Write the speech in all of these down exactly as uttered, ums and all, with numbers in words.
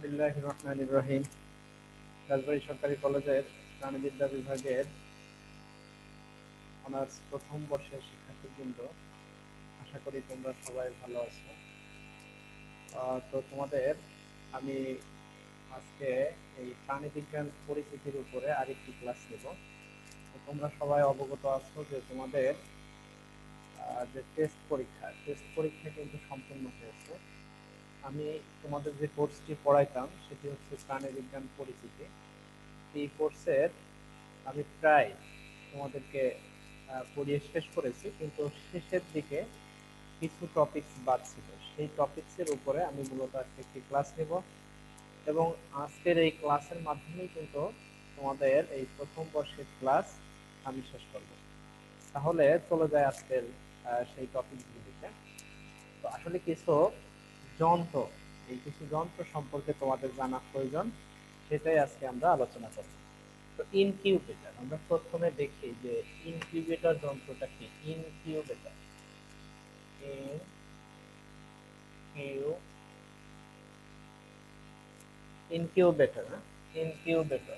বিসমিল্লাহির রহমানির রহিম। রাজবাড়ী সরকারি কলেজের প্রাণিবিদ্যা বিভাগের অনার্স প্রথম বর্ষের শিক্ষার্থীবৃন্দ, আশা করি তোমরা সবাই ভালো আছো। আহ, তো তোমাদের আমি আজকে এই প্রাণীবিজ্ঞান পরিচিতির উপরে আরেকটি ক্লাস নেব। তো তোমরা সবাই অবগত আছো যে তোমাদের আহ, যে টেস্ট পরীক্ষা টেস্ট পরীক্ষা কিন্তু সম্পূর্ণ হয়েছে। আমি তোমাদের যে কোর্সটি পড়াইতাম সেটি হচ্ছে প্রাণীবিজ্ঞান পরিচিতি। এই কোর্সের আমি প্রায় তোমাদেরকে আহ, পড়িয়ে শেষ করেছি, কিন্তু শেষের দিকে কিছু টপিকস বাদ ছিল। সেই টপিকসের উপরে আমি মূলত আজকে একটি ক্লাস নেব, এবং আজকের এই ক্লাসের মাধ্যমেই কিন্তু তোমাদের এই প্রথম বর্ষের ক্লাস আমি শেষ করব। তাহলে চলে যায় আজকের আহ, সেই টপিকগুলিতে। তো আসলে কিছু যন্ত্র, এই কিছু যন্ত্র সম্পর্কে তোমাদের জানা প্রয়োজন, সেটাই আজকে আমরা আলোচনা করব। তো ইনকিউবেটর আমরা প্রথমে দেখি যে ইনকিউবেটর যন্ত্রটা কি। ইনকিউবেটর ইনকিউবেটর ইনকিউবেটর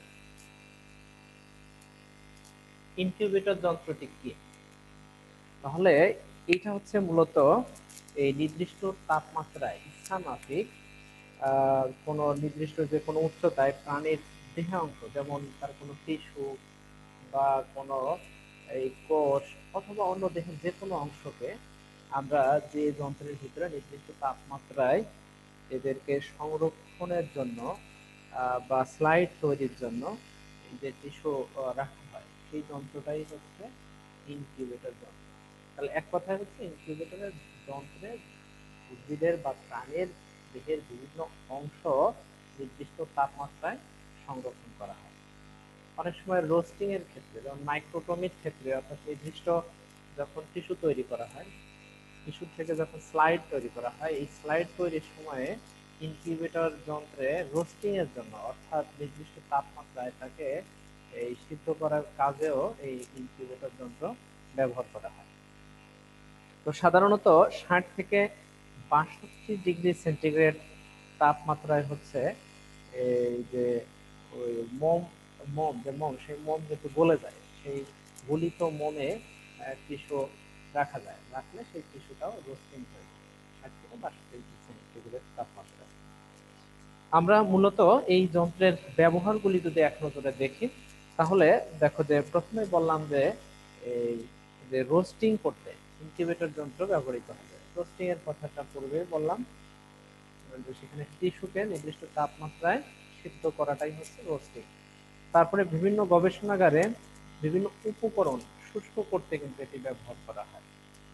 ইনকিউবেটর যন্ত্রটি কি? তাহলে এটা হচ্ছে মূলত এই নির্দিষ্ট তাপমাত্রায় ইচ্ছামাফিক আহ কোনো নির্দিষ্ট যে কোনো উচ্চতায় প্রাণীর দেহে অংশ, যেমন তার কোনো টিস্যু বা কোনো এই কোষ অথবা অন্য দেহের যে কোনো অংশকে আমরা যে যন্ত্রের ভিতরে নির্দিষ্ট তাপমাত্রায় এদেরকে সংরক্ষণের জন্য আহ, বা স্লাইড তৈরির জন্য এই যে টিস্যু রাখা হয়, সেই যন্ত্রটাই হচ্ছে ইনকিউবেটর যন্ত্র। তাহলে এক কথায় হচ্ছে ইনকিউবেটরের যন্ত্রে উদ্ভিদের বা প্রাণীর দেহের বিভিন্ন অংশ নির্দিষ্ট তাপমাত্রায় সংরক্ষণ করা হয়। অনেক সময় রোস্টিং এর ক্ষেত্রে, যেমন মাইক্রোটমির ক্ষেত্রে, অর্থাৎ নির্দিষ্ট যখন টিস্যু তৈরি করা হয়, টিস্যু থেকে যখন স্লাইড তৈরি করা হয়, এই স্লাইড তৈরির সময়ে ইনকিউবেটর যন্ত্রে রোস্টিং এর জন্য, অর্থাৎ নির্দিষ্ট তাপমাত্রায় তাকে এই সিদ্ধ করার কাজেও এই ইনকিউবেটর যন্ত্র ব্যবহার করা হয়। তো সাধারণত ষাট থেকে বাষট্টি ডিগ্রি সেন্টিগ্রেড তাপমাত্রায় হচ্ছে এই যে ওই মোম মোম যে মোম সেই মোম যেহেতু গলে যায়, সেই গলিত মোমে টিস্যু রাখা যায়, রাখলে সেই টিস্যুটাও রোস্টিং হয়ে যায় ষাট থেকে বাষট্টি ডিগ্রি সেন্টিগ্রেড তাপমাত্রায়। আমরা মূলত এই যন্ত্রের ব্যবহারগুলি যদি এক নজরে দেখি, তাহলে দেখো যে প্রথমে বললাম যে এই যে রোস্টিং করতে ইনকিউবেটর যন্ত্র ব্যবহৃত হবে। রোস্টিং এর কথাটা পূর্বে বললাম, যে সেখানে টিস্যুকে নির্দিষ্ট তাপমাত্রায় সিদ্ধ করাটাই হচ্ছে রোস্টিং। তারপরে বিভিন্ন গবেষণাগারে বিভিন্ন উপকরণ শুষ্ক করতে কিন্তু এটি ব্যবহার করা হয়,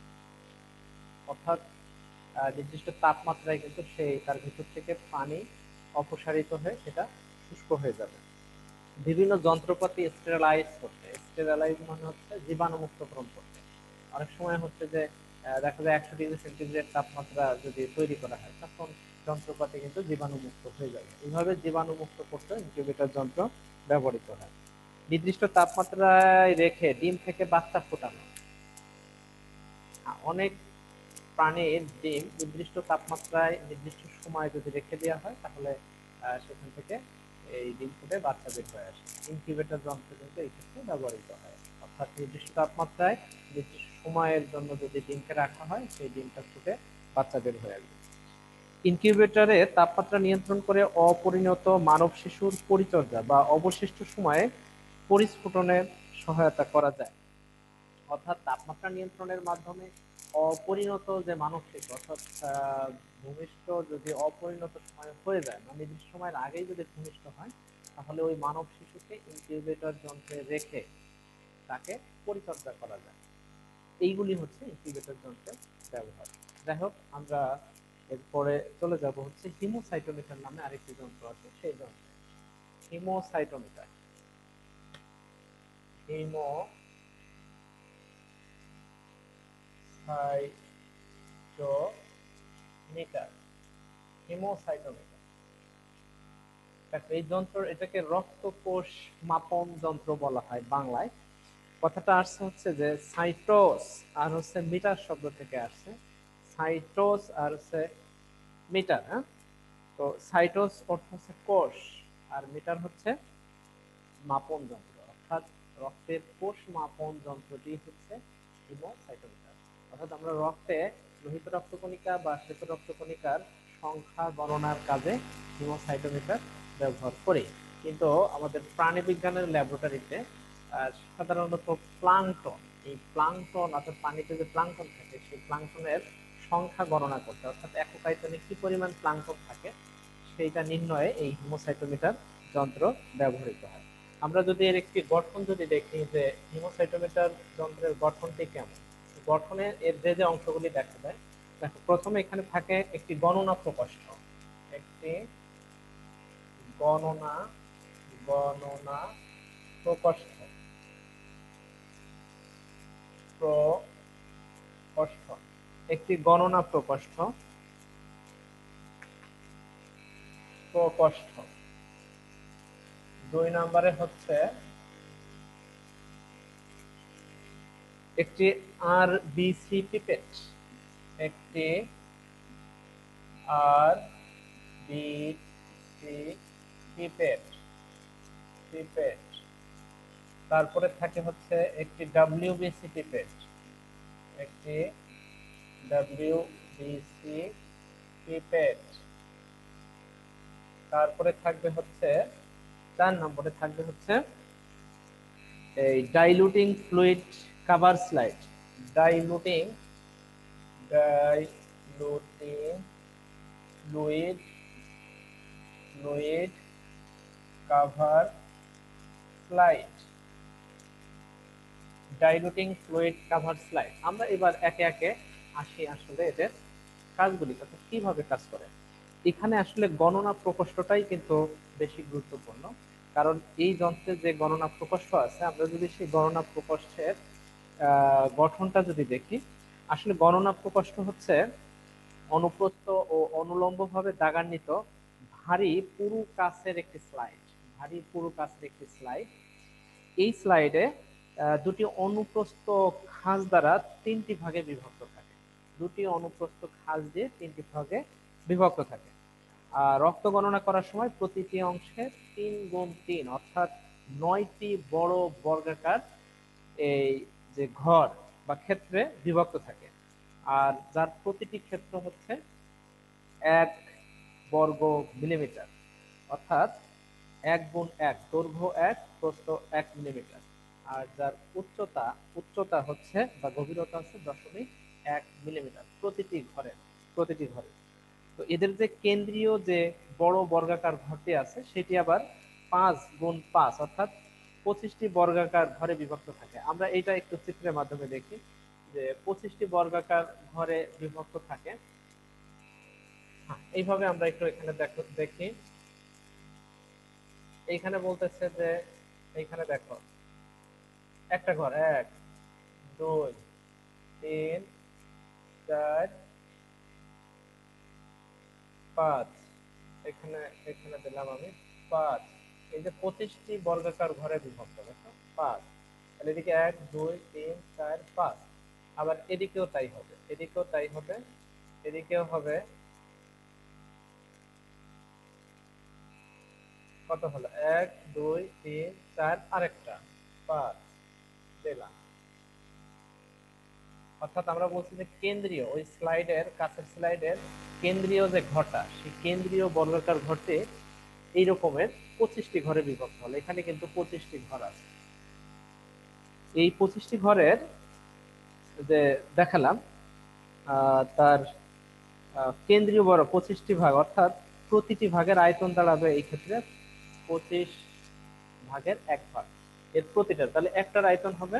অর্থাৎ আহ, নির্দিষ্ট তাপমাত্রায় কিন্তু সেই তার ভিতর থেকে পানি অপসারিত হয়ে সেটা শুষ্ক হয়ে যাবে। বিভিন্ন যন্ত্রপাতি স্টেরালাইজ করতে, স্টেরালাইজ মানে হচ্ছে জীবাণুমুক্তকরণ করতে। অনেক সময় হচ্ছে যে আহ, দেখা যায় একশো ডিগ্রি সেন্টিগ্রেড তাপমাত্রা যদি তৈরি করা হয়, তখন যন্ত্রপাতি কিন্তু জীবাণুমুক্ত হয়ে যাবে। এইভাবে জীবাণুমুক্ত করতে ইনকিউবেটর যন্ত্র ব্যবহৃত হয়। নির্দিষ্ট তাপমাত্রায় রেখে ডিম থেকে বাচ্চা ফোটানো। অনেক প্রাণীর ডিম নির্দিষ্ট তাপমাত্রায় নির্দিষ্ট সময় যদি রেখে দেওয়া হয়, তাহলে আহ, সেখান থেকে এই ডিম ফুটে বাচ্চা বের হয়ে আসে। ইনকিউবেটর যন্ত্র কিন্তু এই ক্ষেত্রে ব্যবহৃত হয়, অর্থাৎ নির্দিষ্ট তাপমাত্রায় নির্দিষ্ট সময়ের জন্য যদি ডিমকে রাখা হয়, সেই ডিমটা ফুটে বাচ্চা বের হয়ে আসবে। ইনকিউবেটরে তাপমাত্রা নিয়ন্ত্রণ করে অপরিণত মানব শিশুর পরিচর্যা বা অবশিষ্ট সময়ে পরিস্ফুটনের সহায়তা করা যায়। অর্থাৎ তাপমাত্রা নিয়ন্ত্রণের মাধ্যমে অপরিণত যে মানব শিশু, অর্থাৎ আহ, ভূমিষ্ঠ যদি অপরিণত সময় হয়ে যায়, মানে নির্দিষ্ট সময়ের আগেই যদি ভূমিষ্ঠ হয়, তাহলে ওই মানব শিশুকে ইনকিউবেটর যন্ত্রে রেখে তাকে পরিচর্যা করা যায়। এইগুলি হচ্ছে ইনকিউবেটর যন্ত্রের ব্যবহার। যাই হোক, আমরা এরপরে চলে যাব হচ্ছে হিমোসাইটোমিটার নামে আরেকটি যন্ত্র আছে, সেই যন্ত্রে। হিমোসাইটোমিটার হিমোসাইটোমিটার হিমোসাইটোমিটার দেখো, এই যন্ত্র, এটাকে রক্ত কোষ মাপন যন্ত্র বলা হয় বাংলায়। কথাটা আসছে হচ্ছে যে সাইটোস আর হচ্ছে মিটার শব্দ থেকে আসছে। সাইটোস আর হচ্ছে মিটার, হ্যাঁ। তো তো সাইটোস অর্থ হচ্ছে কোষ, আর মিটার হচ্ছে মাপন যন্ত্র, অর্থাৎ রক্তের কোষ মাপন যন্ত্রটি হচ্ছে হিমোসাইটোমিটার। অর্থাৎ আমরা রক্তে লোহিত রক্তকণিকা বা শ্বেত রক্তকণিকার সংখ্যা গণনার কাজে হিমোসাইটোমিটার ব্যবহার করি। কিন্তু আমাদের প্রাণীবিজ্ঞানের ল্যাবরেটরিতে সাধারণত প্লাঙ্কটন, এই প্লাঙ্কটন অর্থাৎ পানিতে যে প্লাঙ্কটন থাকে সেই প্লাঙ্কটনের সংখ্যা গণনা করতে, অর্থাৎ একক আয়তনে কি পরিমাণ প্লাঙ্কটন থাকে সেইটা নির্ণয়ে এই হিমোসাইটোমিটার যন্ত্র ব্যবহৃত হয়। আমরা যদি এর একটি গঠন যদি দেখি যে হিমোসাইটোমিটার যন্ত্রের গঠনটি কেমন, গঠনে এর যে যে অংশগুলি দেখা যায়, দেখো প্রথমে এখানে থাকে একটি গণনা প্রকোষ্ঠ, একটি গণনা গণনা প্রকোষ্ঠ প্রকোষ্ঠ একটি গণনা প্রকোষ্ঠ প্রকোষ্ঠ দুই নম্বরে হচ্ছে একটি আর বিসি পিপেট, একটি আর বিসি পিপেট পিপেট তারপরে থাকে হচ্ছে একটি ডাব্লিউবিসি পিপেট, একটি ডাব্লিউবিসি পিপেট তারপরে থাকবে হচ্ছে চার নম্বরে থাকবে হচ্ছে এই diluting fluid cover slide, diluting diluting fluid fluid cover slide diluting fluid cover slide আমরা এবার একে একে আসি আসলে এদের কাজগুলি কিভাবে কাজ করে। এখানে আসলে গণনা প্রকোষ্ঠটাই কিন্তু বেশি গুরুত্বপূর্ণ, কারণ এই যন্ত্রে যে গণনা প্রকোষ্ঠ আছে আমরা যদি সেই গণনা প্রকোষ্ঠের গঠনটা যদি দেখি, আসলে গণনা প্রকোষ্ঠ হচ্ছে অনুপ্রস্থ ও অনুলম্ব ভাবে দাগান্বিত ভারী পুরু কাচের একটি স্লাইড, ভারী পুরু কাচের একটি স্লাইড। এই স্লাইডে দুটি অনুপ্রস্থ খাঁজ দ্বারা তিনটি ভাগে বিভক্ত থাকে, দুটি অনুপ্রস্থ খাঁজ দিয়ে তিনটি ভাগে বিভক্ত থাকে। আর রক্ত গণনা করার সময় প্রতিটি অংশে তিন গুণ তিন অর্থাৎ নয়টি বড় বর্গাকার এই যে ঘর বা ক্ষেত্রে বিভক্ত থাকে, আর যার প্রতিটি ক্ষেত্র হচ্ছে এক বর্গ মিলিমিটার, অর্থাৎ এক গুণ এক, দৈর্ঘ্য এক, প্রস্থ এক মিলিমিটার, আর যার উচ্চতা উচ্চতা হচ্ছে বা গভীরতা হচ্ছে দশমিক এক মিলিমিটার প্রতিটি ঘরে প্রতিটি ঘরে তো এদের যে কেন্দ্রীয় যে বড় বর্গাকার ঘরটি আছে সেটি আবার পাঁচ গুণ পাঁচ অর্থাৎ পঁচিশটি বর্গাকার ঘরে বিভক্ত থাকে। আমরা এটা একটু চিত্রের মাধ্যমে দেখি যে পঁচিশটি বর্গাকার ঘরে বিভক্ত থাকে। এইভাবে আমরা একটু এখানে দেখি, এইখানে বলতেছে যে এইখানে দেখো একটা ঘর এক দুই তিন চার পাঁচ, এখানে এখানে দিলাম আমি পাঁচ, এই যে পঁচিশটি বর্গাকার ঘরে বিভক্ত দেখো পাঁচ, তাহলে এদিকে এক দুই তিন চার পাঁচ, আবার এদিকেও তাই হবে, এদিকেও তাই হবে, এদিকেও হবে, কত হলো এক দুই তিন চার আরেকটা পাঁচ দিলাম। অর্থাৎ আমরা বলছি যে কেন্দ্রীয় ওই স্লাইডের কাছের স্লাইডের কেন্দ্রীয় যে ঘরটা সেই কেন্দ্রীয় বর্গাকার ঘরটি এই রকমের পঁচিশটি ঘরে বিভক্ত হলো। এখানে কিন্তু পঁচিশটি ঘর আছে। এই পঁচিশটি ঘরের যে দেখালাম তার কেন্দ্রীয় বড় পঁচিশটি ভাগ, অর্থাৎ প্রতিটি ভাগের আয়তন দাঁড়াবে এই ক্ষেত্রে পঁচিশ ভাগের এক ভাগ এর প্রতিটা, তাহলে একটার আয়তন হবে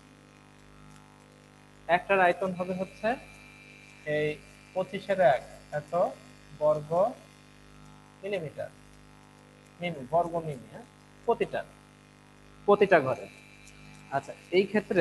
একটার আয়তন হবে হচ্ছে এই পঁচিশের এক এত বর্গ মিলিমিটার, মিমি বর্গ মিমি, হ্যাঁ প্রতিটা প্রতিটা ঘরে। আচ্ছা এই ক্ষেত্রে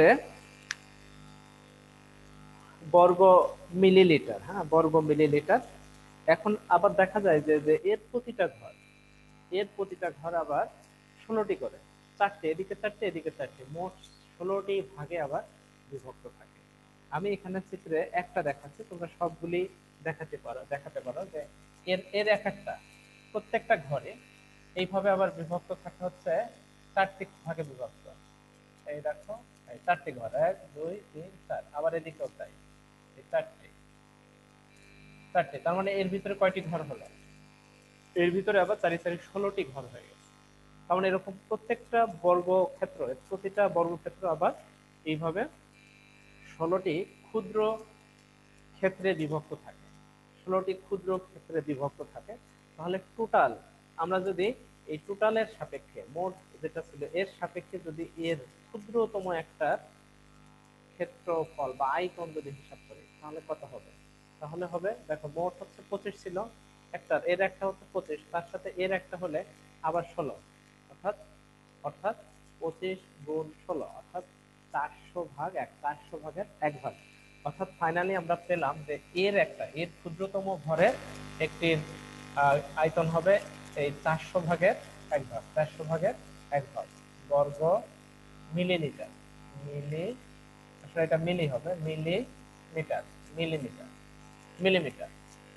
বর্গ মিলিলিটার, হ্যাঁ বর্গ মিলিলিটার। এখন আবার দেখা যায় যে যে এর প্রতিটা ঘর এর প্রতিটা ঘর আবার ষোলোটি করে, চারটে এদিকে চারটে এদিকে চারটে, মোট ষোলোটি ভাগে আবার বিভক্ত থাকে। আমি এখানে চিত্রে একটা দেখাচ্ছি, তোমরা সবগুলি দেখাতে পারো দেখাতে পারো যে এর এর এক একটা প্রত্যেকটা ঘরে এইভাবে আবার বিভক্ত থাকে হচ্ছে চারটি ভাগে বিভক্ত। এই দেখো, এই চারটি ঘর, এক দুই তিন চার, আবার এদিকেও তাই, এই চারটি চারটি। তার মানে এর ভিতরে কয়টি ঘর হলো? এর ভিতরে আবার চারি চারি ষোলোটি ঘর হয়ে গেছে। তার মানে এরকম প্রত্যেকটা বর্গক্ষেত্র, প্রতিটা বর্গক্ষেত্র আবার এইভাবে ষোলোটি ক্ষুদ্র ক্ষেত্রে বিভক্ত থাকে, ষোলোটি ক্ষুদ্র ক্ষেত্রে বিভক্ত থাকে। তাহলে টোটাল আমরা যদি এই টোটালের সাপেক্ষে মোট যেটা ছিল এর সাপেক্ষে যদি এর ক্ষুদ্রতম একটা ক্ষেত্রফল বা আয়তন যদি হিসাব করি তাহলে কত হবে? তাহলে হবে, দেখো মোট হচ্ছে পঁচিশ ছিল একটার, এর একটা হচ্ছে পঁচিশ, তার সাথে এর একটা হলে আবার ষোলো, অর্থাৎ অর্থাৎ পঁচিশ গুণ ষোলো, অর্থাৎ চারশো ভাগ এক, চারশো ভাগের এক ভাগ। অর্থাৎ ফাইনালি আমরা পেলাম যে এর একটা, এর ক্ষুদ্রতম ঘরের একটি আয়তন হবে এই চারশো ভাগের এক ভাগ, চারশো ভাগের এক ভাগ বর্গ মিলিমিটার। মিলি, আসলে এটা মিলি হবে, মিলিমিটার, মিলিমিটার, মিলিমিটার।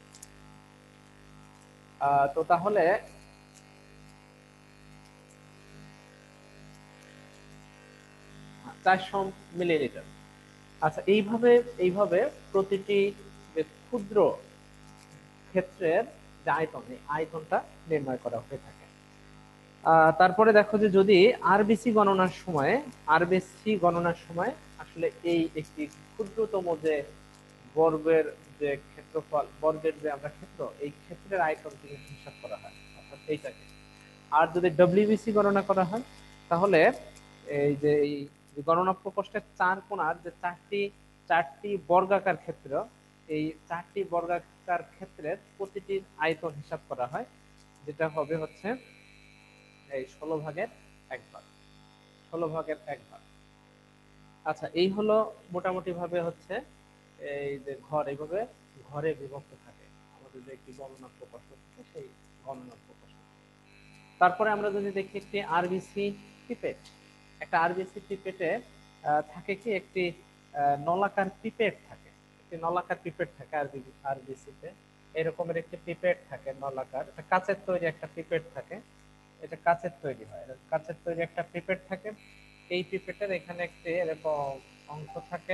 তো তাহলে চারশো মিলিলিটার। আচ্ছা, এইভাবে এইভাবে প্রতিটি যে ক্ষুদ্র ক্ষেত্রের যে আয়তন, এই আয়তনটা নির্ণয় করা হয়ে থাকে। তারপরে দেখো যে যদি আরবিসি গণনার সময়, আরবিসি গণনার সময় আসলে এই একটি ক্ষুদ্রতম যে বর্গের যে ক্ষেত্রফল, বর্গের যে আমরা ক্ষেত্র, এই ক্ষেত্রের আয়তন থেকে হিসাব করা হয়, অর্থাৎ এইটাকে। আর যদি ডব্লিউবিসি গণনা করা হয় তাহলে এই যে এই গণনা প্রকোষ্ঠের চার কোণার যে চারটি চারটি বর্গাকার ক্ষেত্র, এই চারটি বর্গাকার ক্ষেত্রের প্রতিটির আয়তন হিসাব করা হয়, যেটা হবে হচ্ছে এই ষোলো ভাগের এক ভাগ, ষোলো ভাগের এক ভাগ। আচ্ছা, এই হলো মোটামুটি ভাবে হচ্ছে এই যে ঘর এইভাবে ঘরে বিভক্ত থাকে আমাদের যে একটি গণনা প্রকোষ্ঠ থাকে, সেই গণনা প্রকোষ্ঠ। তারপরে আমরা যদি দেখি একটি আরবিসি পিপেট, একটা আরবিসি পিপেটে থাকে কি একটি নলাকার পিপেট থাকে, একটি নলাকার পিপেট থাকে আরবিসিতে। এরকমের একটি পিপেট থাকে নলাকার, এটা কাচের তৈরি একটা পিপেট থাকে, এটা কাচের তৈরি হয়, কাচের তৈরি একটা পিপেট থাকে। এই পিপেটের এখানে একটি এরকম অংশ থাকে,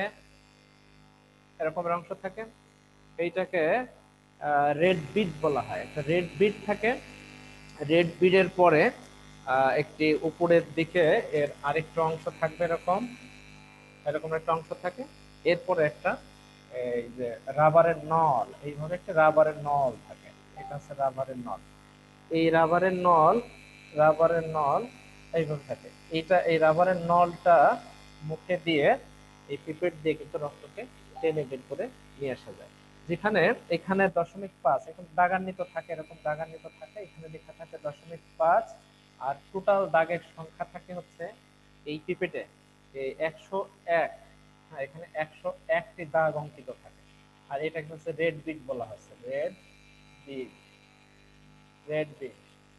এরকমের অংশ থাকে, এইটাকে রেড বিট বলা হয়। একটা রেড বিট থাকে, রেড বিডের পরে একটি উপরের দিকে এর আরেকটা অংশ থাকবে, এরকম এরকম একটা অংশ থাকে, এরপরে একটা এই যে রাবারের নল, এইভাবে একটা রাবারের নল থাকে, এটা হচ্ছে রাবারের নল। এই রাবারের নল, রাবারের নল এইভাবে থাকে। এইটা, এই রাবারের নলটা মুখে দিয়ে এই পিপেট দিয়ে কিন্তু রক্তকে টেনে বের করে নিয়ে আসা যায়। যেখানে এখানে দশমিক পাঁচ এখন দাগান্বিত থাকে, এরকম দাগান্বিত থাকে, এখানে লেখা থাকে দশমিক পাঁচ, আর টোটাল দাগের সংখ্যা থাকে হচ্ছে এই পিপেটে একশো এক। হ্যাঁ, এখানে একশো একটি দাগ অঙ্কিত থাকে। আর এটাকে হচ্ছে রেড বিট বলা হচ্ছে, red beet, red beet,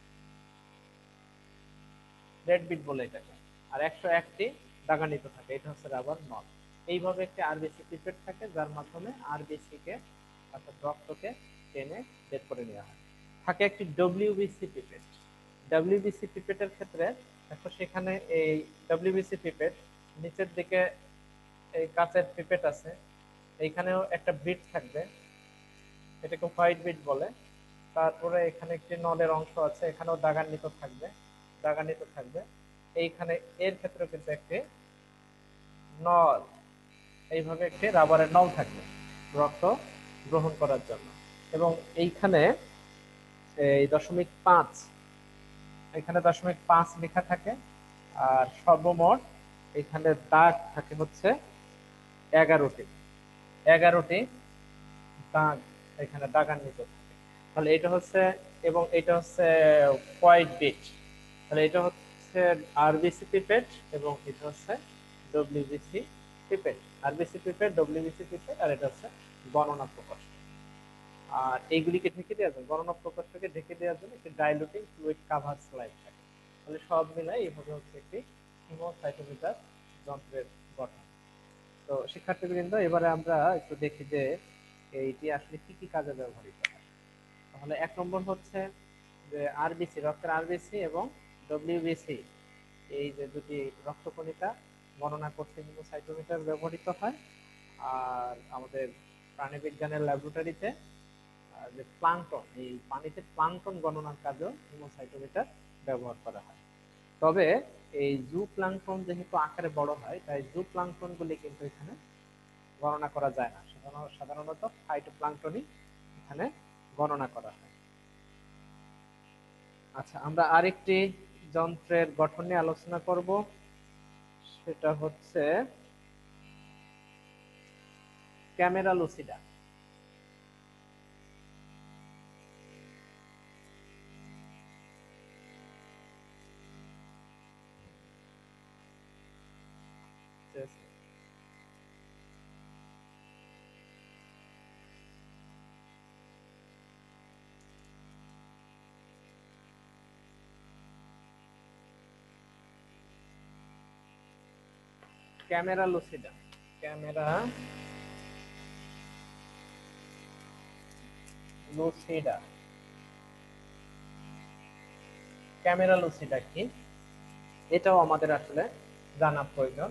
red beet বলে এটাকে। আর একশো একটি দাগান্বিত থাকে, এটা হচ্ছে রাবার নল। এইভাবে একটি আরবিসি পিপেট থাকে, যার মাধ্যমে আরবিসি কে অর্থাৎ রক্তকে টেনে বের করে নেওয়া হয়। থাকে একটি ডব্লিউবিসি পিপেট। ডব্লিউবিসি পিপেটের ক্ষেত্রে দেখো সেখানে এই ডব্লিউবিসি পিপেট নিচের দিকে এই কাচের পিপেট আছে, এইখানেও একটা বিট থাকবে, এটাকে হোয়াইট বিট বলে। তারপরে এখানে একটি নলের অংশ আছে, এখানেও দাগান্বিত থাকবে, দাগান্বিত থাকবে। এইখানে এর ক্ষেত্রে কিন্তু একটি নল, এইভাবে একটি রাবারের নল থাকবে রক্ত গ্রহণ করার জন্য। এবং এইখানে এই দশমিক পাঁচ, এখানে দশমিক পাঁচ লেখা থাকে। আর সর্বমোট এখানে দাগ থাকে হচ্ছে এগারোটি, এগারোটি দাগ এখানে দাগান্বিত থাকে। তাহলে এটা হচ্ছে, এবং এটা হচ্ছে হোয়াইট বিট, তাহলে এটা হচ্ছে আরবিসি পিপেট এবং এটা হচ্ছে WBC pipette. RBC pipette, WBC pipette, আর এটা হচ্ছে গণনা প্রকোষ্ঠ। আর এইগুলিকে ঢেকে দেওয়ার জন্য, গণনা প্রকোষ্ঠকে ঢেকে দেওয়ার জন্য একটি ডাইলুটিং ফ্লুইড কাভার স্লাইড থাকে। তাহলে সব মিলাই এইভাবে হচ্ছে একটি হিমোসাইটোমিটার যন্ত্রের গঠন। তো শিক্ষার্থীবৃন্দ, এবারে আমরা একটু দেখি যে এইটি আসলে কি কি কাজে ব্যবহৃত হয়। তাহলে এক নম্বর হচ্ছে যে আরবিসি, রক্তের আরবিসি এবং ডব্লিউবিসি, এই যে দুটি রক্তকণিকা গণনা করতে হিমোসাইটোমিটার ব্যবহৃত হয়। আর আমাদের প্রাণীবিজ্ঞানের ল্যাবরেটরিতে যে প্লাঙ্কটন, এই পানিতে প্লাঙ্কটন গণনার কাজেও হিমোসাইটোমিটার ব্যবহার করা হয়। তবে এই জু প্লাঙ্কটন যেহেতু আকারে বড় হয়, তাই জু প্লাঙ্কটন গুলি কিন্তু এখানে গণনা করা যায় না। সাধারণত ফাইটোপ্লাঙ্কটনই এখানে গণনা করা হয়। আচ্ছা, আমরা আরেকটি যন্ত্রের গঠন নিয়ে আলোচনা করব, সেটা হচ্ছে camera lucida. Camera lucida, camera lucida, camera lucida কি, এটাও আমাদের আসলে জানা প্রয়োজন।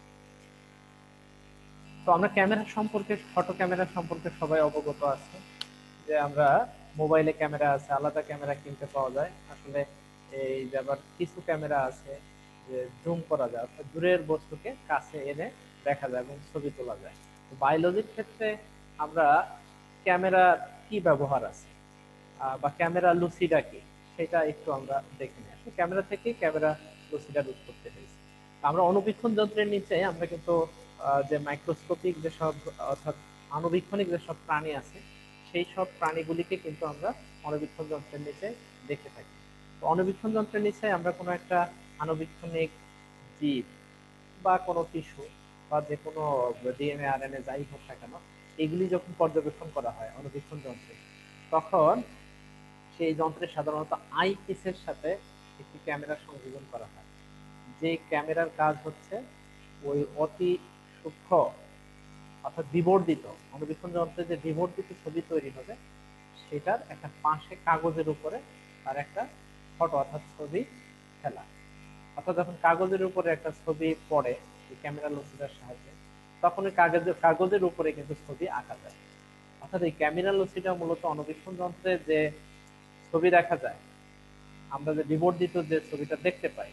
তো আমরা ক্যামেরা সম্পর্কে, ফটো ক্যামেরা সম্পর্কে সবাই অবগত আছে যে আমরা মোবাইলে ক্যামেরা আছে, আলাদা ক্যামেরা কিনতে পাওয়া যায়। আসলে এই যে আবার কিছু ক্যামেরা আছে যে জুম করা যায়, অর্থাৎ দূরের বস্তুকে কাছে এনে দেখা যায় এবং ছবি তোলা যায়। বায়োলজির ক্ষেত্রে আমরা ক্যামেরা কি ব্যবহার আছে বা ক্যামেরা লুসিডা কি, সেটা একটু আমরা দেখে নিই। আসলে ক্যামেরা থেকে ক্যামেরা লুসিডার উৎপত্তি হয়েছে। আমরা অনুবীক্ষণ যন্ত্রের নিচে আমরা কিন্তু যে মাইক্রোস্কোপিক যেসব, অর্থাৎ আণুবীক্ষণিক যেসব প্রাণী আছে, সেই সব প্রাণীগুলিকে কিন্তু আমরা অনুবীক্ষণ যন্ত্রের নিচে দেখে থাকি। তো অনুবীক্ষণ যন্ত্রের নিচে আমরা কোনো একটা আণুবীক্ষণিক জীব বা কোনো টিস্যু বা যে কোনো ডিএনএ আরএনএ যাই হোক না কেন, এগুলি যখন পর্যবেক্ষণ করা হয় অনুবীক্ষণ যন্ত্রে, তখন সেই যন্ত্রের সাধারণত আই পিসের সাথে একটি ক্যামেরা সংযোজন করা হয়। যে ক্যামেরার কাজ হচ্ছে ওই অতি সূক্ষ্ম, অর্থাৎ বিবর্ধিত অনুবীক্ষণ যন্ত্রে যে বিবর্ধিত ছবি তৈরি হবে, সেটার একটা পাশে কাগজের উপরে তার একটা ফটো অর্থাৎ ছবি ফেলা। অর্থাৎ যখন কাগজের উপরে একটা ছবি পড়ে এই ক্যামেরা লুসিডার সাহায্যে, তখন ওই কাগজের কাগজের উপরে কিন্তু ছবি আঁকা যায়। অর্থাৎ এই ক্যামেরা লুসিডা মূলত অনুবীক্ষণ যন্ত্রে যে ছবি দেখা যায়, আমরা যে বিবর্ধিত যে ছবিটা দেখতে পাই,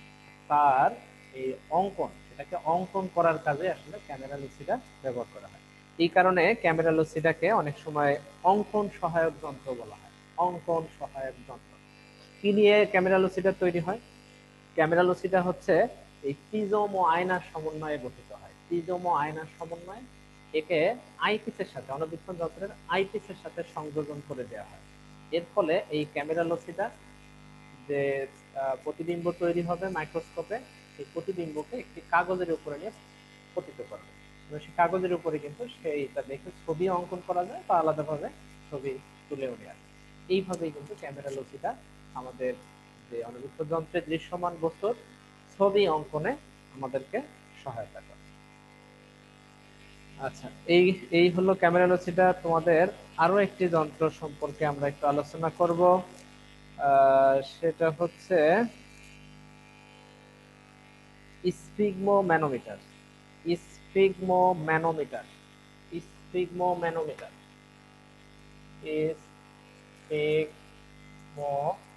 তার এই অঙ্কন, সেটাকে অঙ্কন করার কাজে আসলে ক্যামেরা লুসিডা ব্যবহার করা হয়। এই কারণে ক্যামেরা লুসিডাকে অনেক সময় অঙ্কন সহায়ক যন্ত্র বলা হয়। অঙ্কন সহায়ক যন্ত্র কি নিয়ে ক্যামেরা লুসিডা তৈরি হয়? ক্যামেরা লুসিডা হচ্ছে এই প্রিজম ও আয়নার সমন্বয়ে গঠিত হয়। প্রিজম ও আয়নার সমন্বয়ে একে আইপিসের সাথে, অনুবীক্ষণ যন্ত্রের আইপিসের সাথে সংযোজন করে দেওয়া হয়। এর ফলে এই ক্যামেরা লুসিডা যে প্রতিবিম্ব তৈরি হবে মাইক্রোস্কোপে, সেই প্রতিবিম্বকে একটি কাগজের উপরে নিয়ে পতিত করবে। সেই কাগজের উপরে কিন্তু সেইটা দেখে ছবি অঙ্কন করা যায় বা আলাদাভাবে ছবি তুলেও নেওয়া যায়। এইভাবেই কিন্তু ক্যামেরা লুসিডা আমাদের যে অনুবীক্ষণ যন্ত্রে দৃশ্যমান বস্তুর ছবি অঙ্কনে আমাদেরকে সহায়তা করে। আচ্ছা, এই এই হলো ক্যামেরা লুসিডা। তোমাদের আরো একটি যন্ত্র সম্পর্কে আমরা একটু আলোচনা করব, সেটা হচ্ছে sphygmomanometer. Sphygmomanometer sphygmomanometer স্পিগমো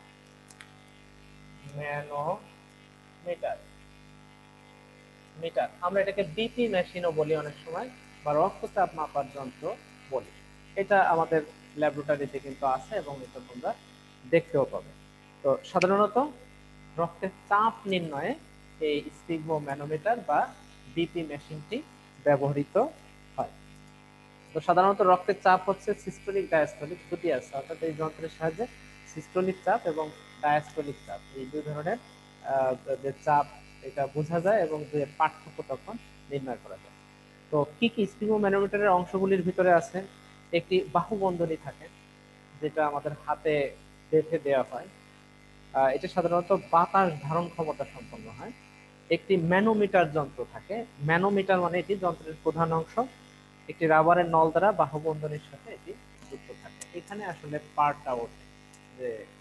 manometer meter, আমরা এটাকে বিপি মেশিনও বলি অনেক সময়, বা রক্তচাপ মাপার যন্ত্র বলি। এটা আমাদের ল্যাবরেটরিতে কিন্তু আছে এবং এটা তোমরা দেখতেও পাবে। তো সাধারণত রক্তের চাপ নির্ণয়ে এই স্পিগমো ম্যানোমিটার বা বিপি মেশিনটি ব্যবহৃত হয়। তো সাধারণত রক্তের চাপ হচ্ছে সিস্টোলিক ডায়াস্টোলিক দুটি আছে, অর্থাৎ এই যন্ত্রের সাহায্যে সিস্টোলিক চাপ এবং ডায়াস্টোলিক চাপ, এই দুই ধরনের যে চাপ এটা বোঝা যায় এবং দুইয়ের পার্থক্য তখন নির্ণয় করা যায়। তো কি কি স্পিগমো ম্যানোমিটারের অংশগুলির ভিতরে আছে? একটি বাহুবন্ধনী থাকে, যেটা আমাদের হাতে বেঁধে দেওয়া হয়। এটা সাধারণত বাতাস ধারণ ক্ষমতা সম্পন্ন হয়। একটি ম্যানোমিটার যন্ত্র থাকে। ম্যানোমিটার মানে এটি যন্ত্রের প্রধান অংশ। একটি রাবারের নল দ্বারা বাহুবন্ধনীর সাথে এটি যুক্ত থাকে। এখানে আসলে পার্টটা ওঠে যে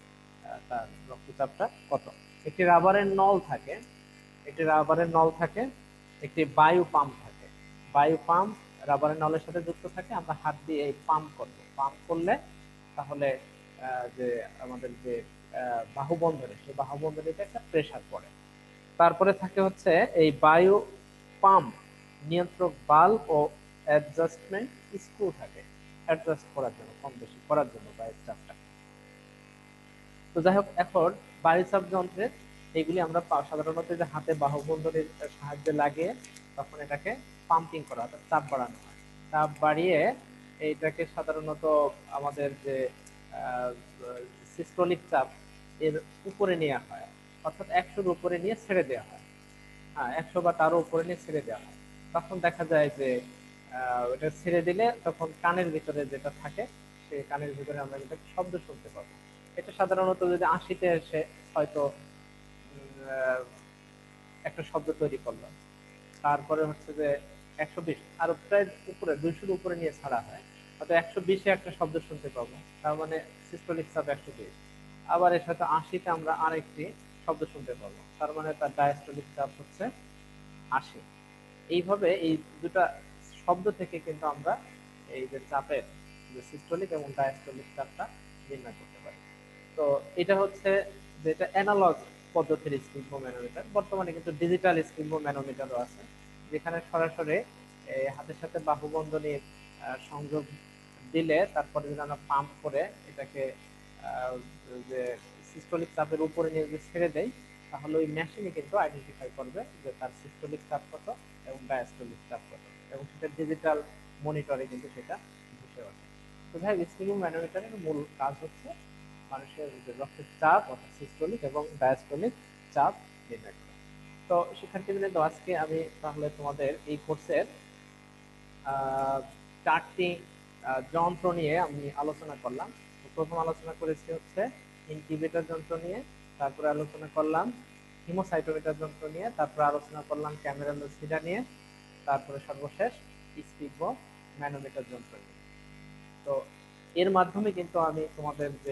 তার রক্তচাপটা কত। একটি রাবারের নল থাকে, একটি রাবারের নল থাকে, একটি বায়ু পাম্প থাকে। বায়ু পাম্প রাবারের নলের সাথে যুক্ত থাকে, আমরা হাত দিয়ে এই পাম্প করবো, পাম্প করলে তাহলে যে আমাদের যে বাহুবন্ধনে, সেই বাহুবন্ধনে একটা প্রেসার পড়ে। তারপরে থাকে হচ্ছে এই বায়ু পাম্প নিয়ন্ত্রক বাল্ব ও অ্যাডজাস্টমেন্ট স্ক্রু থাকে, অ্যাডজাস্ট করার জন্য, কম বেশি করার জন্য বায়ুর চাপটা। তো যাই হোক, এখন বায়ুচাপ যন্ত্রের এগুলি আমরা সাধারণত যে হাতে বাহুবন্ধনের সাহায্যে লাগিয়ে তখন এটাকে পাম্পিং করা, অর্থাৎ চাপ বাড়ানো হয়। চাপ বাড়িয়ে এইটাকে সাধারণত আমাদের যে সিস্টোলিক চাপ এর উপরে নেওয়া হয়, অর্থাৎ একশোর উপরে নিয়ে ছেড়ে দেওয়া হয়। হ্যাঁ, একশো বা তারও উপরে নিয়ে ছেড়ে দেওয়া হয়। তখন দেখা যায় যে ওটা ছেড়ে দিলে তখন কানের ভিতরে যেটা থাকে, সেই কানের ভিতরে আমরা কিন্তু শব্দ শুনতে পাবো। এটা সাধারণত যদি আশিতে এসে হয়তো একটা শব্দ তৈরি করলো, তারপরে হচ্ছে যে একশো বিশ আরো প্রায় উপরে দুইশোর উপরে নিয়ে ছাড়া হয়, হয়তো একশো বিশে একটা শব্দ শুনতে পাবো, তার মানে সিস্টোলিক চাপ একশো বিশ। আবার এর সাথে আশিতে আমরা আরেকটি শব্দ শুনতে পাবো, তার মানে তার ডায়াস্টোলিক চাপ হচ্ছে আশি। এইভাবে এই দুটা শব্দ থেকে কিন্তু আমরা এই যে চাপের যে সিস্টোলিক এবং ডায়াস্টোলিক চাপটা নির্ণয় করতে পারি। তো এটা হচ্ছে যেটা অ্যানালগ পদ্ধতির স্পিগো ম্যানোমিটার। বর্তমানে কিন্তু ডিজিটাল স্পিগো ম্যানোমিটারও আছে, যেখানে সরাসরি হাতের সাথে বাহুবন্ধনীর সংযোগ দিলে তারপরে যদি আমরা পাম্প করে এটাকে যে সিস্টোলিক চাপের উপরে নিয়ে যদি ছেড়ে দেয়, তাহলে ওই মেশিনে কিন্তু আইডেন্টিফাই করবে যে তার সিস্টোলিক চাপ কত এবং ডায়াস্টোলিক চাপ কত, এবং সেটা ডিজিটাল মনিটরে কিন্তু সেটা ভেসে ওঠে। তো ভাই, স্পিগো ম্যানোমিটারের মূল কাজ হচ্ছে মানুষের যে রক্তের চাপ অর্থাৎ সিস্টোলিক এবং ডায়াস্টোলিক চাপ নির্ণয় করা। তো শিক্ষার্থীবৃন্দ, আজকে আমি তাহলে তোমাদের এই কোর্সের চারটি যন্ত্র নিয়ে আমি আলোচনা করলাম। প্রথম আলোচনা করেছি হচ্ছে ইনকিউবেটর যন্ত্র নিয়ে, তারপরে আলোচনা করলাম হিমোসাইটোমিটার যন্ত্র নিয়ে, তারপরে আলোচনা করলাম ক্যামেরালোসিডা নিয়ে, তারপরে সর্বশেষ স্পিগো ম্যানোমিটার যন্ত্র নিয়ে। তো এর মাধ্যমে কিন্তু আমি তোমাদের যে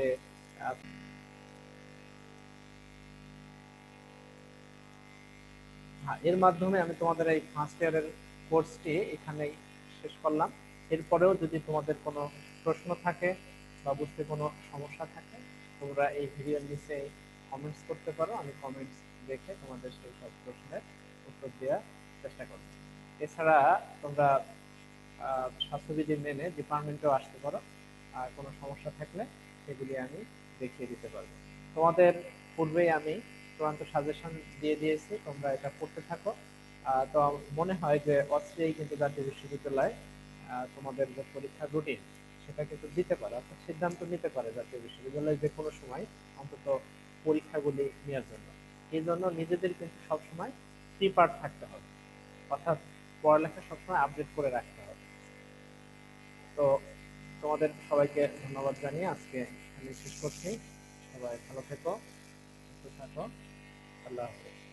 এর মাধ্যমে আমি তোমাদের এই ফার্স্ট ইয়ারের কোর্সটি এখানেই শেষ করলাম। এরপরেও যদি তোমাদের কোনো প্রশ্ন থাকে বা বুঝতে কোনো সমস্যা থাকে, তোমরা এই ভিডিওর নিচে কমেন্টস করতে পারো, আমি কমেন্টস দেখে তোমাদের সেই সব প্রশ্নের উত্তর দেওয়ার চেষ্টা করব। এছাড়া তোমরা স্বাস্থ্যবিধি মেনে ডিপার্টমেন্টেও আসতে পারো, আর কোনো সমস্যা থাকলে সেগুলি আমি দেখিয়ে দিতে পারবো। তোমাদের পূর্বেই আমি চূড়ান্ত সাজেশন দিয়ে দিয়েছি, তোমরা এটা পড়তে থাকো। তো মনে হয় যে অচিরেই কিন্তু জাতীয় বিশ্ববিদ্যালয় তোমাদের যে পরীক্ষার রুটিন সেটা কিন্তু দিতে পারে, অর্থাৎ সিদ্ধান্ত নিতে পারে জাতীয় বিশ্ববিদ্যালয় যে কোনো সময় অন্তত পরীক্ষাগুলি নেওয়ার জন্য। এই জন্য নিজেদের কিন্তু সবসময় প্রিপার থাকতে হবে, অর্থাৎ পড়ালেখা সবসময় আপডেট করে রাখতে হবে। তো তোমাদের সবাইকে ধন্যবাদ জানিয়ে আজকে আমি শেষ করছি। সবাই ভালো থেকো, সুস্থ থাকো, আল্লাহ হাফেজ।